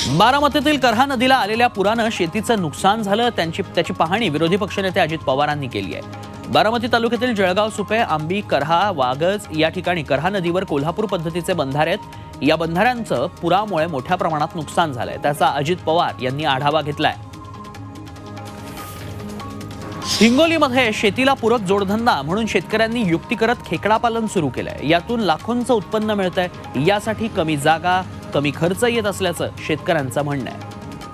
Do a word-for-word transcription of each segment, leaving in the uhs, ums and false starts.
बारामतीतील करहा नदीला आलेल्या पुरानं शेतीचं नुकसान झालं त्यांची त्याची पाहणी विरोधी पक्षनेते अजित पवारांनी केली आहे। बारामती तालुक्यातील जळगाव सुपे आंबी करहा वागज या ठिकाणी करहा नदीवर कोल्हापूर पद्धतीचे बंधारे आहेत। या बंधाऱ्यांचं पुरामुळे मोठ्या प्रमाणात नुकसान झालंय, त्याचा अजित पवार यांनी आढावा घेतलाय। हिंगोलीमध्ये शेतीला पूरक जोडधंदा म्हणून शेतकऱ्यांनी युक्ती करत खेकडा पालन सुरू केलंय। यातून लाखोंचं उत्पन्न मिळतंय। यासाठी कमी जागा कमी खर्च येत असल्याचं शेतकऱ्यांचं म्हणणं आहे।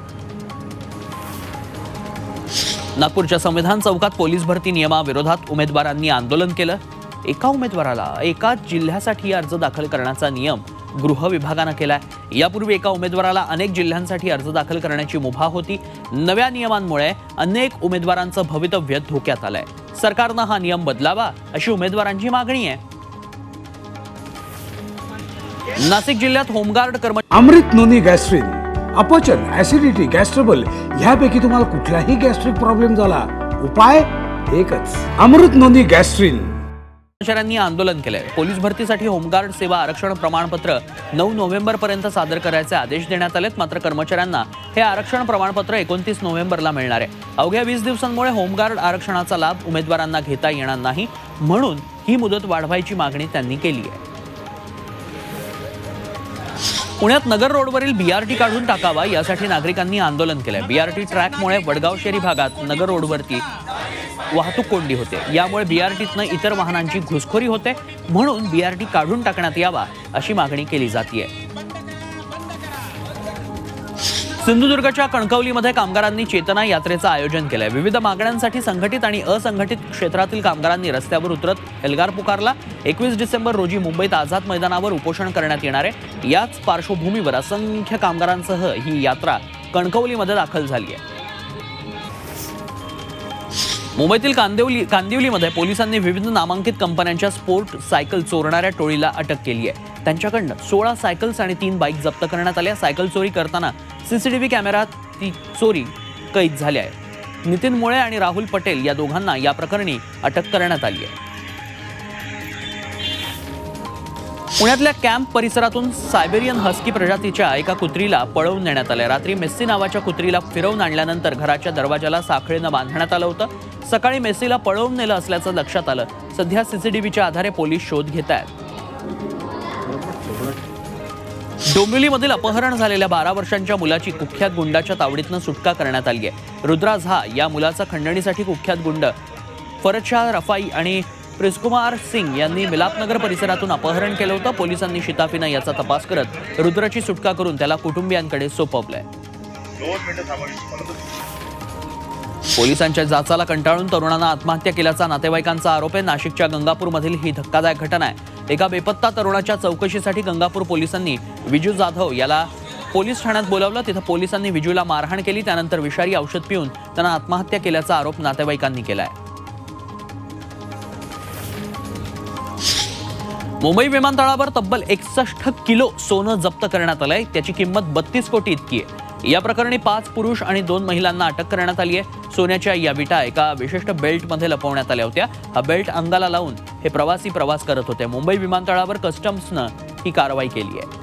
नागपूरच्या संविधान चौकात पोलीस भरती नियमाविरोधात उमेदवारांनी आंदोलन केलं। एका उमेदवाराला एकाच जिल्ह्यासाठी अर्ज दाखल करण्याचा नियम गृह विभागानं केलाय। यापूर्वी एका उमेदवाराला अनेक जिल्ह्यांसाठी अर्ज दाखल करण्याची मुभा होती। नव्या नियमांमुळे अनेक उमेदवारांचं भवितव्य धोक्यात आलंय। सरकारनं हा नियम बदलावा अशी उमेदवारांची मागणी आहे। नाशिक जिल्ह्यात होमगार्ड कर्मचारी अमृत नोनी गॅस्ट्रिन अपचन ऍसिडिटी गॅस्ट्रबल ह्यापैकी तुम्हाला कुठलाही गॅस्ट्रिक प्रॉब्लेम झाला उपाय एकच अमृत नोनी गॅस्ट्रिन। कर्मचाऱ्यांनी आंदोलन केलंय। पोलीस भरतीसाठी होमगार्ड सेवा आरक्षण प्रमाणपत्र नऊ नोव्हेंबर पर्यंत सादर करायचे आदेश देण्यात आलेत। मात्र कर्मचाऱ्यांना हे आरक्षण प्रमाणपत्र एकोणतीस नोव्हेंबरला मिळणार आहे। अवघ्या वीस दिवसांमुळे होमगार्ड आरक्षणाचा लाभ उमेदवारांना घेता येणार नाही, म्हणून ही मुदत वाढवायची मागणी त्यांनी केली आहे। पुण्यात नगर रोडवरील बीआरटी काढून टाकावा यासाठी नागरिकांनी आंदोलन केलंय। बीआरटी ट्रॅकमुळे वडगाव शहरी भागात नगर रोडवरती वाहतूक कोंडी होते। यामुळे बीआरटीतनं इतर वाहनांची घुसखोरी होते, म्हणून बीआरटी काढून टाकण्यात यावा अशी मागणी केली जाते। सिंधुदुर्गच्या कणकवलीमध्ये कामगारांनी चेतना यात्रेचं आयोजन केलंय। विविध मागण्यांसाठी संघटित आणि असंघटित क्षेत्रातील कामगारांनी रस्त्यावर उतरत एल्गार पुकारला। एकवीस डिसेंबर रोजी मुंबईत आझाद मैदानावर उपोषण करण्यात येणार आहे। याच पार्श्वभूमीवर असंख्य कामगारांसह ही यात्रा कणकवलीमध्ये दाखल झाली आहे। मुंबईतील कांदिवली कांदिवलीमध्ये पोलिसांनी विविध नामांकित कंपन्यांच्या स्पोर्ट सायकल चोरणाऱ्या टोळीला अटक केली आहे। त्यांच्याकडनं सोळा सायकल्स आणि तीन बाईक जप्त करण्यात आल्या। सायकल चोरी करताना सीसीटीव्ही कॅमेऱ्यात ती चोरी कैद झाली आहे। नितीन मुळे आणि राहुल पटेल या दोघांना या प्रकरणी अटक करण्यात आली आहे। पुण्यातल्या कॅम्प परिसरातून सायबेरियन हस्की प्रजातीच्या एका कुत्रीला पळवून नेण्यात आले। रात्री मेस्सी नावाच्या कुत्रीला फिरवून आणल्यानंतर घराच्या दरवाजाला साखळीनं बांधण्यात आलं होतं। सकाळी मेस्सीला पळवून नेलं असल्याचं लक्षात आलं। सध्या सीसीटीव्हीच्या आधारे पोलीस शोध घेत आहेत। डोंबिवलीमधील अपहरण झालेल्या बारा वर्षांच्या मुलाची कुख्यात गुंडाच्या तावडीतनं सुटका करण्यात आली आहे। रुद्रा झा या मुलाचा खंडणीसाठी कुख्यात गुंड फरदशाह रफाई आणि प्रिस्कुमार सिंग यांनी मिलापनगर परिसरातून अपहरण केलं होतं। पोलिसांनी शिताफीनं याचा तपास करत रुद्राची सुटका करून त्याला कुटुंबियांकडे सोपवलंय। पोलिसांच्या जाचाला कंटाळून तरुणानं आत्महत्या केल्याचा नातेवाईकांचा आरोप आहे। नाशिकच्या गंगापूरमधील ही धक्कादायक घटना आहे। एका बेपत्ता तरुणाच्या चौकशीसाठी गंगापूर पोलिसांनी विजू जाधव याला पोलीस ठाण्यात बोलावलं। तिथं पोलिसांनी विजूला मारहाण केली, त्यानंतर विषारी औषध पिऊन त्यानं आत्महत्या केल्याचा आरोप नातेवाईकांनी केलाय। मुंबई विमानतळावर तब्बल एकसष्ट किलो सोनं जप्त करण्यात आलंय। त्याची किंमत बत्तीस कोटी इतकी आहे। या प्रकरणी पाच पुरुष आणि दोन महिलांना अटक करण्यात आली आहे। सोन्याच्या या विटा एका विशिष्ट बेल्टमध्ये लपवण्यात आल्या होत्या। हा बेल्ट अंगाला लावून हे प्रवासी प्रवास करत होते। मुंबई विमानतळावर कस्टम्सनं ही कारवाई केली आहे।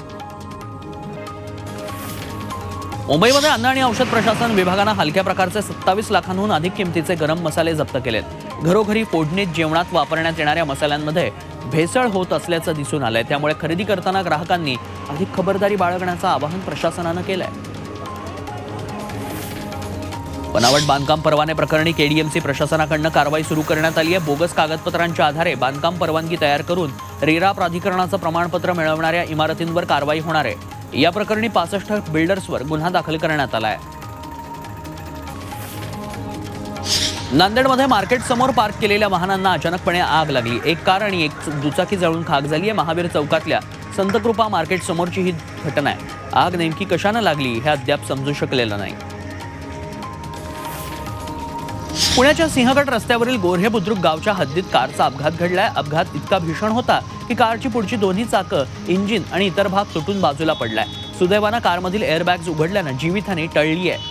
मुंबईमध्ये अन्न आणि औषध प्रशासन विभागानं हलक्या प्रकारचे सत्तावीस लाखांहून अधिक किमतीचे गरम मसाले जप्त केलेत। घरोघरी फोडणीत जेवणात वापरण्यात येणाऱ्या मसाल्यांमध्ये भेसळ होत असल्याचं दिसून आलंय। त्यामुळे खरेदी करताना ग्राहकांनी अधिक खबरदारी बाळगण्याचं आवाहन प्रशासनानं केलंय। बनावट बांधकाम परवाने प्रकरणी केडीएमसी प्रशासनाकडून कारवाई सुरू करण्यात आली आहे। बोगस कागदपत्रांच्या आधारे बांधकाम परवानगी तयार करून रेरा प्राधिकरणाचं प्रमाणपत्र मिळवणाऱ्या इमारतींवर कारवाई होणार आहे। या प्रकरणी पासष्ट बिल्डर्सवर गुन्हा दाखल करण्यात आला आहे। नांदेडमध्ये मार्केट समोर पार्क केलेल्या वाहनांना अचानकपणे आग लागली। एक कार आणि एक दुचाकी जळून खाक झाली आहे। महावीर चौकातल्या संतकृपा मार्केट समोरची ही घटना आहे। आग नेमकी कशानं लागली हे अद्याप समजू शकलेलं नाही। पुण्याच्या सिंहगड रस्त्यावरील गोऱ्हे बुद्रुक गावच्या हद्दीत कारचा अपघात घडलाय। अपघात इतका भीषण होता की कारची पुढची दोन्ही चाकं, इंजिन आणि इतर भाग तुटून बाजूला पडलाय। सुदैवानं कारमधील एअरबॅग्स उघडल्यानं जीवितहानी टळली आहे।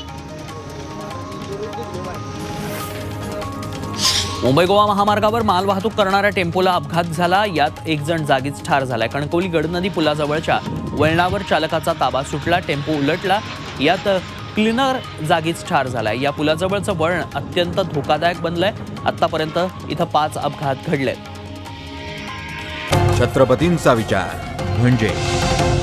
मुंबई गोवा महामार्गावर माल वाहतूक करणाऱ्या टेम्पोला अपघात झाला। यात एक जण जागीच ठार झालाय। कणकवली गडनदी पुलाजवळच्या वळणावर चालकाचा ताबा सुटला, टेम्पो उलटला. यात क्लीनर जागीच ठार झालाय. या पुलाजवळचं वळण अत्यंत धोकादायक बनलंय. आतापर्यंत इथं पाच अपघात घडलेत. छत्रपतींचा विचार म्हणजे